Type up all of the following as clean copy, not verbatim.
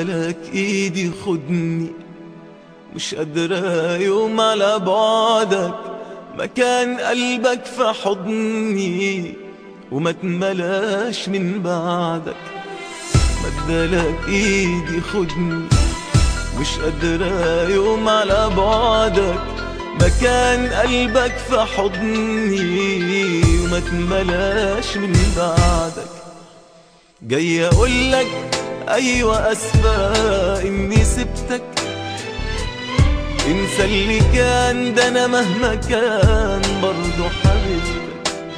مدلك ايدي خدني، مش قادرة يوم على بعدك، مكان قلبك في حضني وما تملاش من بعدك. مدلك ايدي خدني، مش قادرة يوم على بعدك، مكان قلبك في حضني وما تملاش من بعدك. جاي اقولك ايوه اسفة اني سبتك، انسى اللي كان ده انا مهما كان برضو حبيبتك.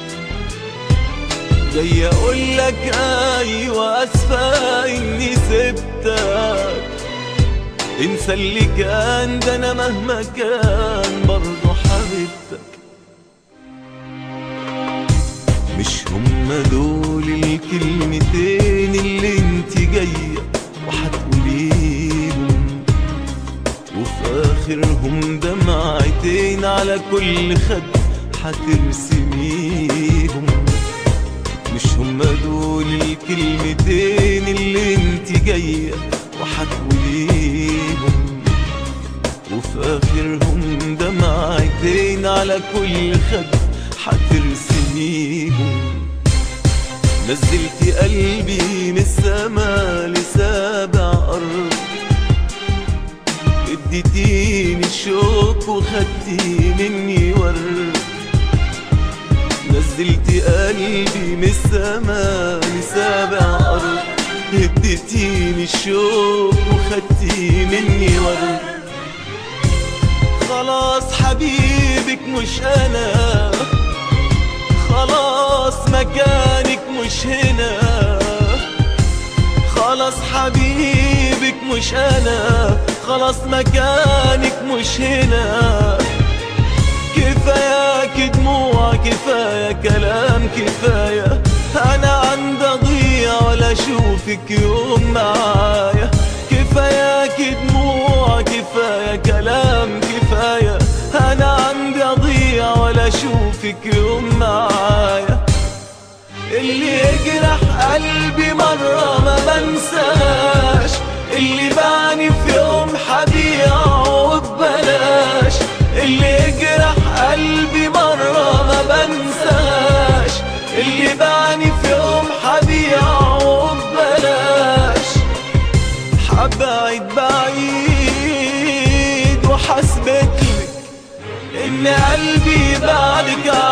جاي اقولك ايوه اسفة اني سبتك، انسى اللي كان ده انا مهما كان برضو حبيبتك. مش هما دول الكلمتين اللي انت جاية وحتقوليهم، وفي اخرهم دمعتين على كل خد حترسميهم. مش هما دول الكلمتين اللي انت جاية وحتقوليهم، وفي اخرهم دمعتين على كل خد حترسميهم. نزلتي قلبي من السما لسابع أرض، اديتيني الشوق وخدتي مني ورد. نزلتي قلبي من السما لسابع أرض، اديتيني الشوق وخدتي مني ورد. خلاص حبيبك مش أنا، خلاص مكانك مش هنا. خلاص حبيبك مش أنا، خلاص مكانك مش هنا. كفاياك دموع، كفاية كلام، كفاية أنا عندي أضيع ولا أشوفك يوم معايا. كفاياك دموع، كفاية كلام، كفاية أنا عندي أضيع ولا أشوفك يوم معايا. اللي يجرح قلبي مرة ما بنساش، اللي بعني في يوم حبيعه وببلاش. اللي يجرح قلبي مرة ما بنساش، اللي بعني في يوم حبيعه وببلاش. حبعد بعيد وحسبتلك إن قلبي بعدك